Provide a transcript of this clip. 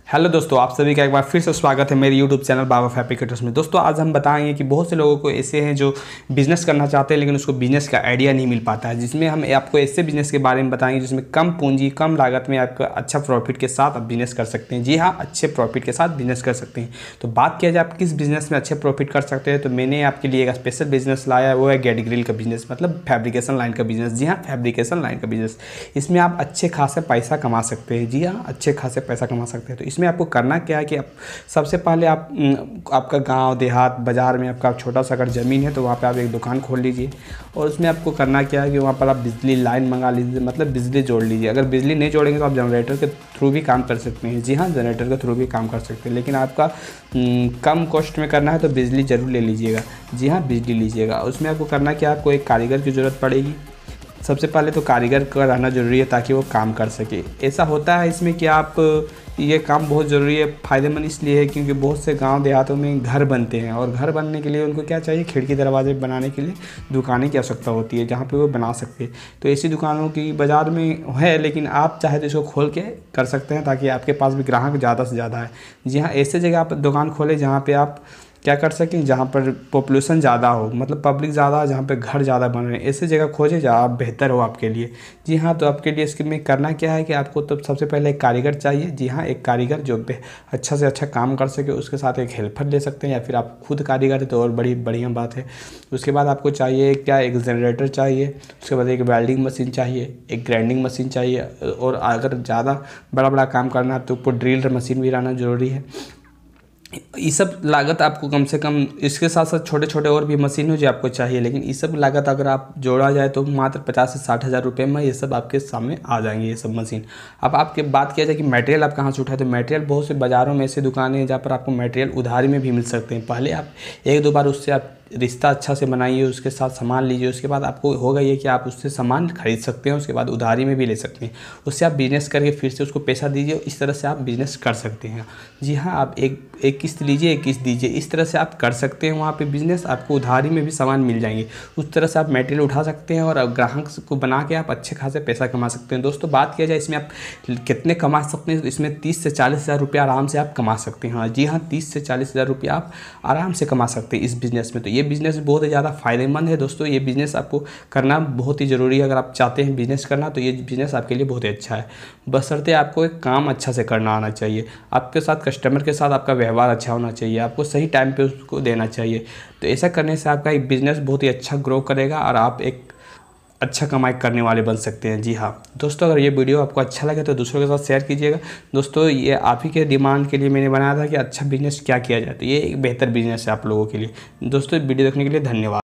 Hello दोस्तों, आप सभी का एक बार फिर से स्वागत है मेरे यूट्यूब चैनल बाबा फैब्रिकेटर्स में। दोस्तों आज हम बताएंगे कि बहुत से लोगों को ऐसे हैं जो बिज़नेस करना चाहते हैं लेकिन उसको बिज़नेस का आइडिया नहीं मिल पाता है, जिसमें हम आपको ऐसे बिज़नेस के बारे में बताएंगे जिसमें कम पूंजी कम लागत में आपका अच्छा प्रॉफिट के साथ आप बिज़नेस कर सकते हैं। जी हाँ, अच्छे प्रॉफिट के साथ बिज़नेस कर सकते हैं। तो बात किया जाए आप किस बिज़नेस में अच्छे प्रॉफिट कर सकते हैं, तो मैंने आपके लिए एक स्पेशल बिज़नेस लाया है, वो है गेट ग्रिल का बिज़नेस, मतलब फैब्रिकेशन लाइन का बिज़नेस। जी हाँ, फैब्रिकेशन लाइन का बिज़नेस। इसमें आप अच्छे खासे पैसा कमा सकते हैं। जी हाँ, अच्छे खासे पैसा कमा सकते हैं। तो इसमें आपको करना क्या है कि आप सबसे पहले आपका गांव देहात बाज़ार में आपका छोटा सा अगर ज़मीन है तो वहाँ पे आप एक दुकान खोल लीजिए और उसमें आपको करना क्या है कि वहाँ पर आप बिजली लाइन मंगा लीजिए, मतलब बिजली जोड़ लीजिए। अगर बिजली नहीं जोड़ेंगे तो आप जनरेटर के थ्रू भी काम कर सकते हैं। जी हाँ, जनरेटर के थ्रू भी काम कर सकते हैं, लेकिन आपका कम कॉस्ट में करना है तो बिजली ज़रूर ले लीजिएगा। जी हाँ, बिजली लीजिएगा। उसमें आपको करना क्या, आपको एक कारीगर की ज़रूरत पड़ेगी। सबसे पहले तो कारीगर का रहना ज़रूरी है ताकि वो काम कर सके। ऐसा होता है इसमें कि आप ये काम बहुत ज़रूरी है, फ़ायदेमंद इसलिए है क्योंकि बहुत से गांव देहातों में घर बनते हैं और घर बनने के लिए उनको क्या चाहिए, खिड़की दरवाजे बनाने के लिए दुकानें की आवश्यकता होती है जहाँ पे वो बना सकते हैं। तो ऐसी दुकानों की बाज़ार में है, लेकिन आप चाहे तो इसको खोल के कर सकते हैं ताकि आपके पास भी ग्राहक ज़्यादा से ज़्यादा है। जी हाँ, ऐसे जगह आप दुकान खोलें जहाँ पर आप क्या कर सकें, जहाँ पर पॉपुलेशन ज़्यादा हो, मतलब पब्लिक ज़्यादा, जहाँ पे घर ज़्यादा बन रहे हैं, ऐसी जगह खोजें जहाँ आप बेहतर हो आपके लिए। जी हाँ, तो आपके लिए इसके में करना क्या है कि आपको तो सबसे पहले एक कारीगर चाहिए। जी हाँ, एक कारीगर जो अच्छा से अच्छा काम कर सके। उसके साथ एक हेल्पर ले सकते हैं या फिर आप खुद कारीगर है तो और बड़ी बढ़िया बात है। उसके बाद आपको चाहिए क्या, एक जनरेटर चाहिए। उसके बाद एक वेल्डिंग मशीन चाहिए, एक ग्राइंडिंग मशीन चाहिए, और अगर ज़्यादा बड़ा काम करना है तो ऊपर ड्रिल मशीन भी रहना ज़रूरी है। ये सब लागत आपको कम से कम, इसके साथ साथ छोटे छोटे और भी मशीन हो जो आपको चाहिए, लेकिन ये सब लागत अगर आप जोड़ा जाए तो मात्र 50 से 60 हज़ार रुपये में ये सब आपके सामने आ जाएंगे, ये सब मशीन। अब आपके बात किया जाए कि मटेरियल आप कहाँ से उठाए, तो मटेरियल बहुत से बाज़ारों में ऐसी दुकानें हैं जहाँ पर आपको मटेरियल उधारी में भी मिल सकते हैं। पहले आप एक दो बार उससे आप रिश्ता अच्छा से बनाइए, उसके साथ सामान लीजिए, उसके बाद आपको होगा ये कि आप उससे सामान खरीद सकते हैं, उसके बाद उधारी में भी ले सकते हैं। उससे आप बिज़नेस करके फिर से उसको पैसा दीजिए, इस तरह से आप बिज़नेस कर सकते हैं। जी हाँ, आप एक किस्त लीजिए, एक किस्त दीजिए, इस तरह से आप कर सकते हैं वहाँ पे बिज़नेस। आपको उधारी में भी सामान मिल जाएंगे, उस तरह से आप मटेरियल उठा सकते हैं और ग्राहक को बना के आप अच्छे खासे पैसा कमा सकते हैं। दोस्तों बात किया जाए इसमें आप कितने कमा सकते हैं, तो इसमें 30 से 40 हज़ार रुपये आराम से आप कमा सकते हैं। हाँ जी हाँ, 30 से 40 हज़ार रुपये आप आराम से कमा सकते हैं इस बिज़नेस में। तो ये बिज़नेस बहुत ही ज़्यादा फ़ायदेमंद है दोस्तों। ये बिज़नेस आपको करना बहुत ही ज़रूरी है। अगर आप चाहते हैं बिज़नेस करना तो ये बिज़नेस आपके लिए बहुत ही अच्छा है, बशर्ते आपको एक काम अच्छा से करना आना चाहिए। आपके साथ कस्टमर के साथ आपका व्यवहार अच्छा होना चाहिए, आपको सही टाइम पे उसको देना चाहिए। तो ऐसा करने से आपका एक बिज़नेस बहुत ही अच्छा ग्रो करेगा और आप एक अच्छा कमाई करने वाले बन सकते हैं। जी हाँ दोस्तों, अगर ये वीडियो आपको अच्छा लगे तो दूसरों के साथ शेयर कीजिएगा। दोस्तों ये आप ही के डिमांड के लिए मैंने बनाया था कि अच्छा बिज़नेस क्या किया जाए, तो ये एक बेहतर बिज़नेस है आप लोगों के लिए। दोस्तों वीडियो देखने के लिए धन्यवाद।